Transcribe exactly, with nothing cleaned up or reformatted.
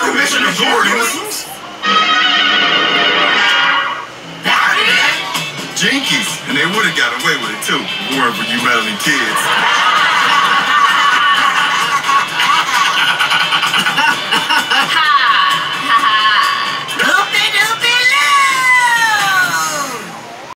Commissioner Gordon's. Jinkies, and they would have got away with it too, if it weren't for you meddling kids.